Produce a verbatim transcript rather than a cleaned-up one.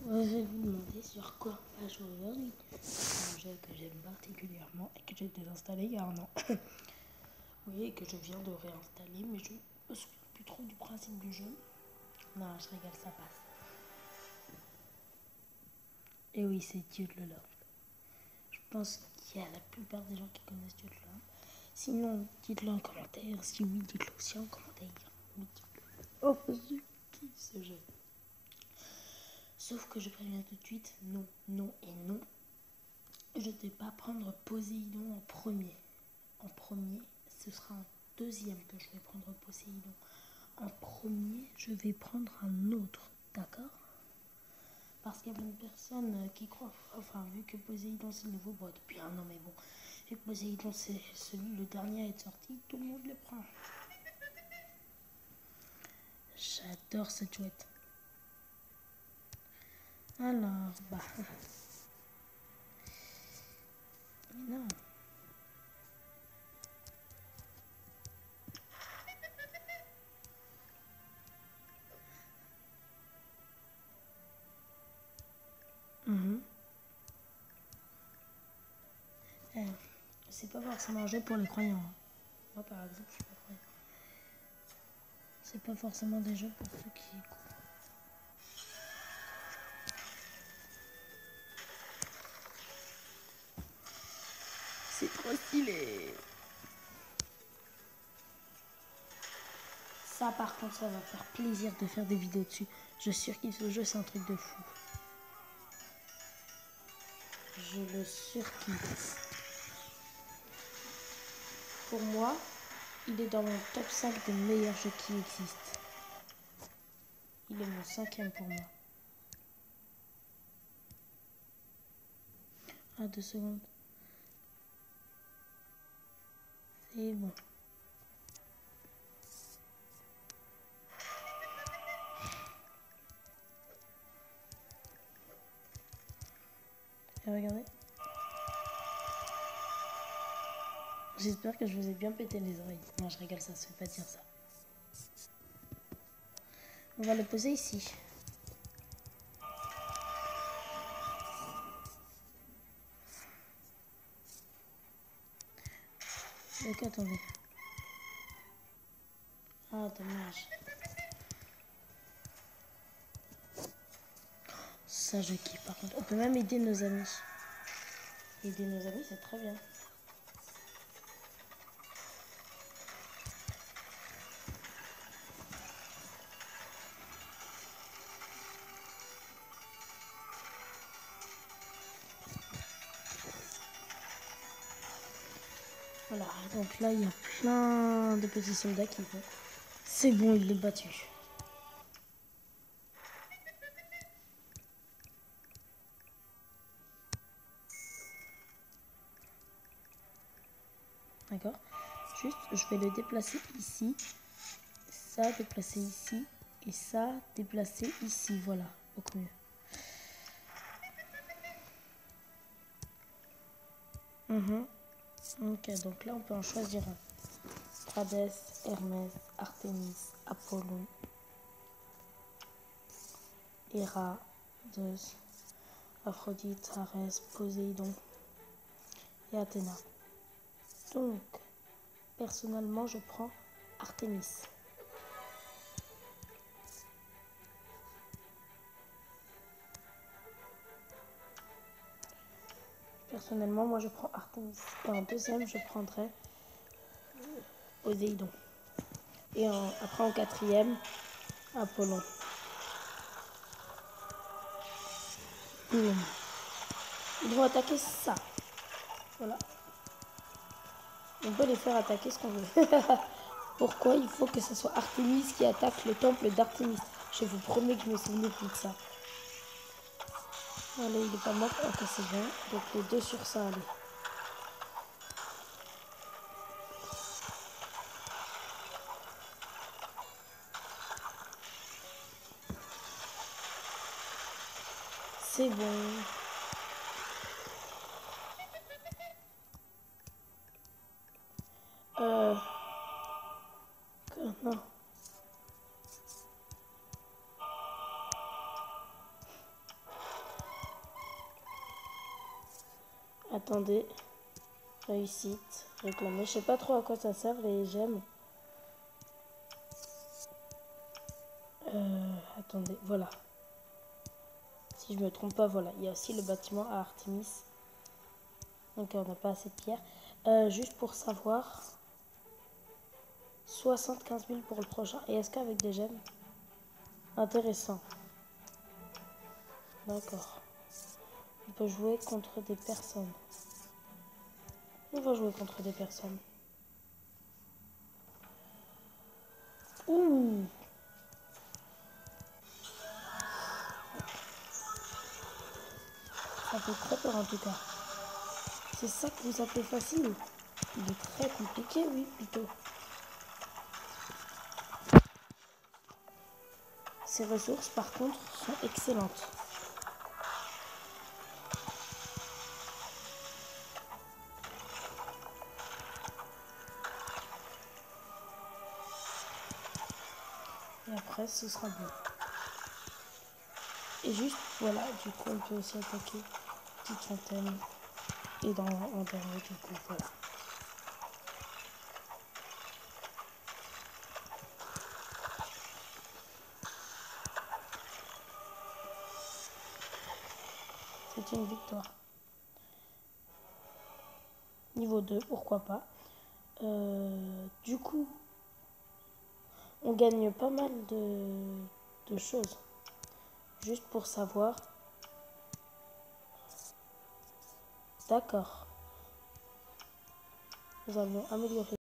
Euh, je vais vous demander sur quoi on va jouer aujourd'hui. C'est un jeu que j'aime particulièrement et que j'ai désinstallé il y a un an. Oui, et que je viens de réinstaller, mais je ne me souviens plus trop du principe du jeu. Non, je rigole, ça passe. Et oui, c'est Dude le Lord. Je pense qu'il y a la plupart des gens qui connaissent Dude le Lord. Sinon, dites-le en commentaire. Si oui, dites-le aussi en commentaire. Oh, je kiffe ce jeu. Sauf que je préviens tout de suite, non, non et non. Je ne vais pas prendre Poséidon en premier. En premier, ce sera en deuxième que je vais prendre Poséidon. En premier, je vais prendre un autre, d'accord? Parce qu'il y a plein de personnes qui croient, enfin, vu que Poséidon c'est le nouveau, bon, depuis un an, mais bon, vu que Poséidon c'est celui, le dernier à être sorti, tout le monde le prend. J'adore cette chouette. Alors, bah. Mais non. Mmh. Euh, c'est pas forcément un jeu pour les croyants. Hein. Moi, par exemple, je suis pas croyant. C'est pas forcément des jeux pour ceux qui croient. C'est trop stylé. Ça, par contre, ça va faire plaisir de faire des vidéos dessus. Je surkiffe ce jeu, c'est un truc de fou. Je le surkiffe. Pour moi, il est dans mon top cinq des meilleurs jeux qui existent. Il est mon cinquième pour moi. Ah, deux secondes. C'est bon. Et regardez. J'espère que je vous ai bien pété les oreilles. Non, je rigole, ça se fait pas dire ça. On va le poser ici. Ok, attendez. Ah, dommage. Ça, je kiffe par contre. On peut même aider nos amis. Aider nos amis, c'est très bien. Voilà, donc là, il y a plein de petits soldats qui vont. C'est bon, il est battu. D'accord. Juste, je vais le déplacer ici. Ça, déplacer ici. Et ça, déplacer ici. Voilà, beaucoup mieux. Mmh. Ok, donc là, on peut en choisir un. Hadès, Hermès, Artémis, Apollon, Héra, Zeus, Aphrodite, Arès, Poséidon et Athéna. Donc, personnellement, je prends Artémis. Personnellement, moi, je prends Artémis. Et en deuxième, je prendrais Poséidon. Et en, après, en quatrième, Apollon. Boum. Ils vont attaquer ça. Voilà. On peut les faire attaquer ce qu'on veut. Pourquoi il faut que ce soit Artémis qui attaque le temple d'Artémis? Je vous promets que je me souviens plus de ça. Allez, il est pas mort. Ok, c'est bon. Donc les deux sur ça, allez. C'est bon. Euh... Non. Attendez. Réussite. Réclamer. Je sais pas trop à quoi ça sert les gemmes. Euh, attendez. Voilà. Si je me trompe pas, voilà. Il y a aussi le bâtiment à Artemis. Donc on n'a pas assez de pierres. Euh, juste pour savoir. soixante-quinze mille pour le prochain. Et est-ce qu'avec des gemmes? Intéressant. D'accord. On peut jouer contre des personnes. On va jouer contre des personnes. Ouh. Ça fait très peur en tout cas. C'est ça que vous appelez facile? Il est très compliqué, oui, plutôt. Ces ressources, par contre, sont excellentes. Et après, ce sera bon. Et juste, voilà, du coup, on peut aussi attaquer petite fontaine. Et dans en dernier, du coup, voilà. C'est une victoire. Niveau deux, pourquoi pas. Euh, du coup, on gagne pas mal de, de choses. Juste pour savoir. D'accord. Nous allons améliorer.